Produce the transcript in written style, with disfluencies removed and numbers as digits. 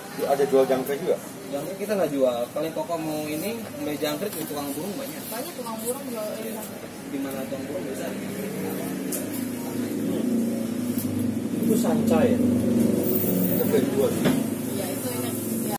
Ada jual jangkrik juga? Jangkrik kita nggak jual. Paling pokok mau ini mulai jangkrik di tukang burung banyak. Banyak tukang burung jual ini. Di mana tukang burung bisa? Itu sanca ya? Itu jual.